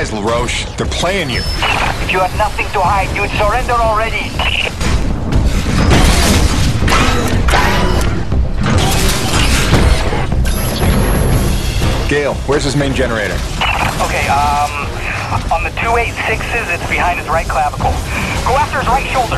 lies, Laroche. They're playing you. If you had nothing to hide, you'd surrender already. Gale, where's his main generator? Okay, on the 286s, it's behind his right clavicle. Go after his right shoulder.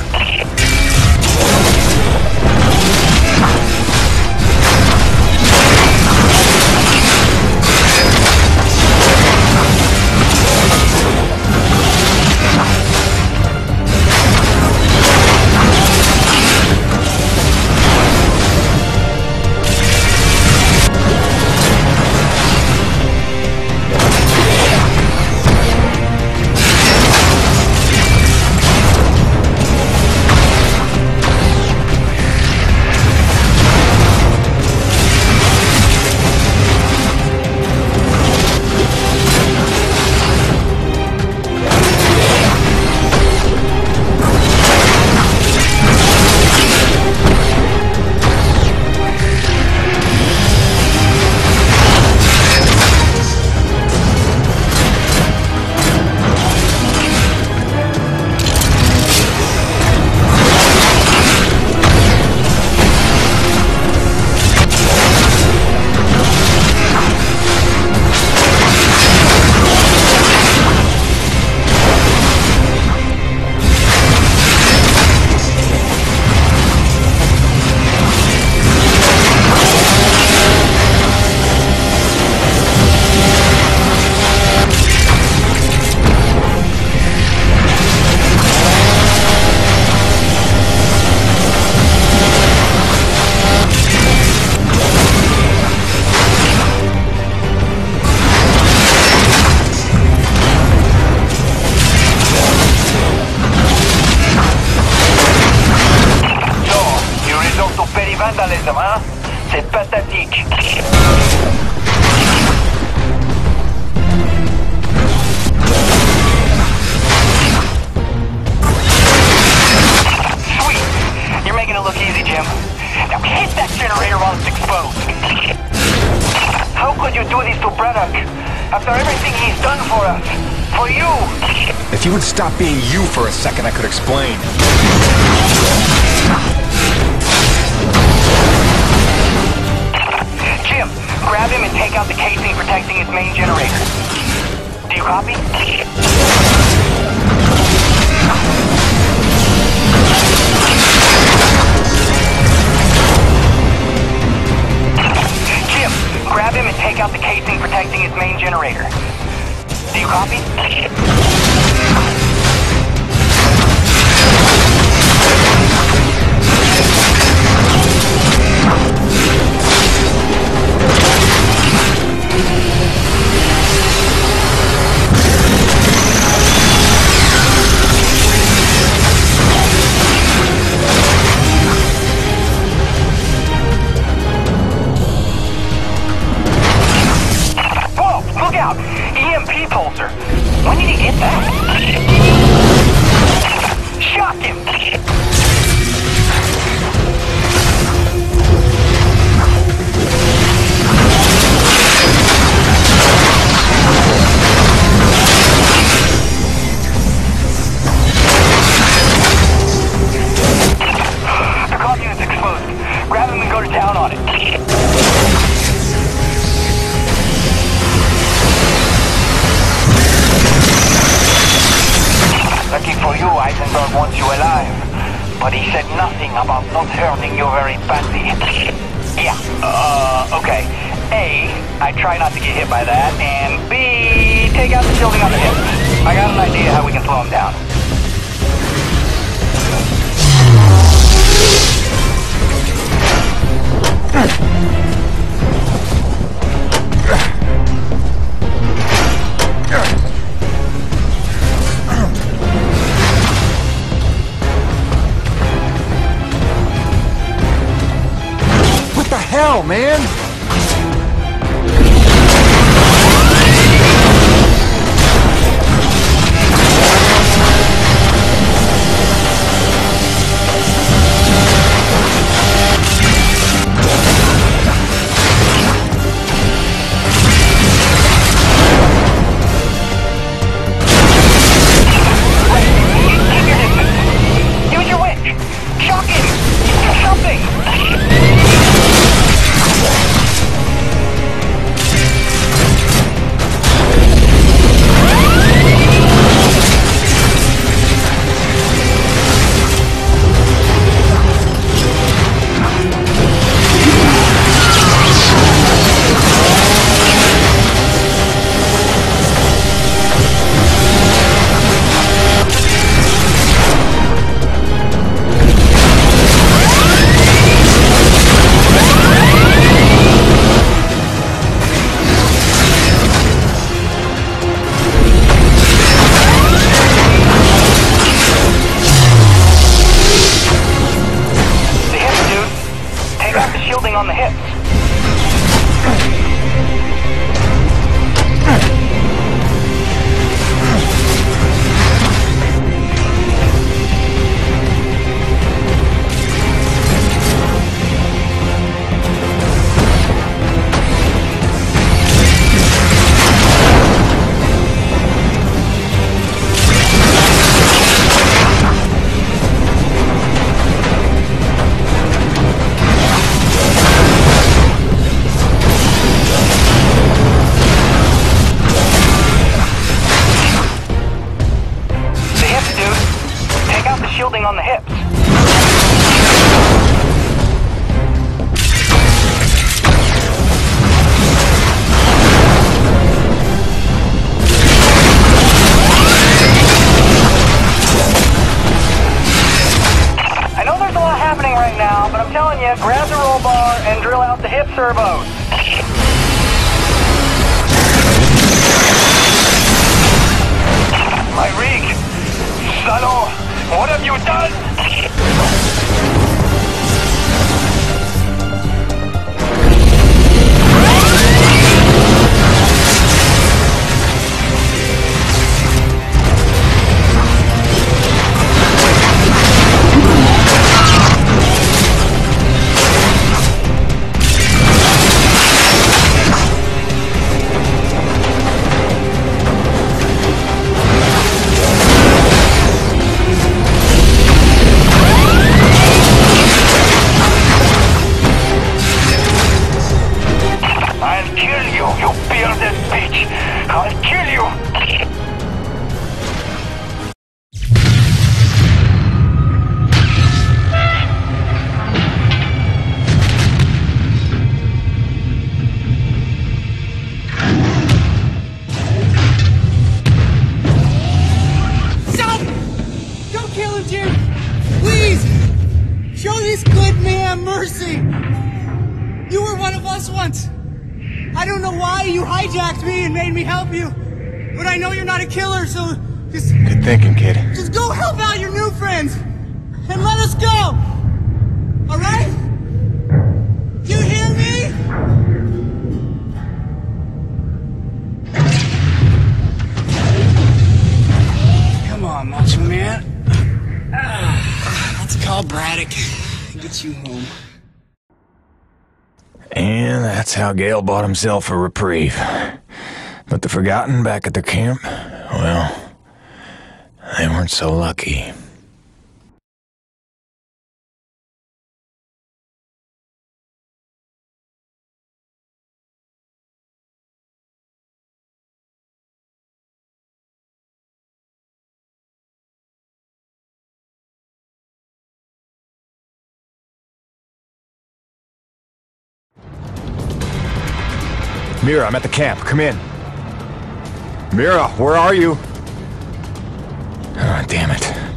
vandalisme, hein? C'est pathétique. Sweet. You're making it look easy, Jim. Now hit that generator while it's exposed. How could you do this to Braddock? After everything he's done for us. For you. If you would stop being you for a second, I could explain. Jim, grab him and take out the casing protecting his main generator. Do you copy? Jim, grab him and take out the casing protecting his main generator. Do you copy? Whoa, look out! EMP pulsar. When did he get that? Shock him! The comm unit's exposed. Grab him and go to town on it. Lucky for you, Eisenberg wants you alive. But he said nothing about not hurting you very badly. Yeah, okay. A, I try not to get hit by that, and B, take out the shielding on the hip. I got an idea how we can slow him down. What the hell, man? servos. My rig! Salon, what have you done? Mercy! You were one of us once! I don't know why you hijacked me and made me help you, but I know you're not a killer, so just... Good thinking, kid. Just go help out your new friends! And let us go! Alright? You hear me? Come on, Macho Man. Let's call Braddock. Get you home. And that's how Gale bought himself a reprieve. But the Forgotten back at their camp, well, they weren't so lucky. Mira, I'm at the camp. Come in. Mira, where are you? Oh, damn it.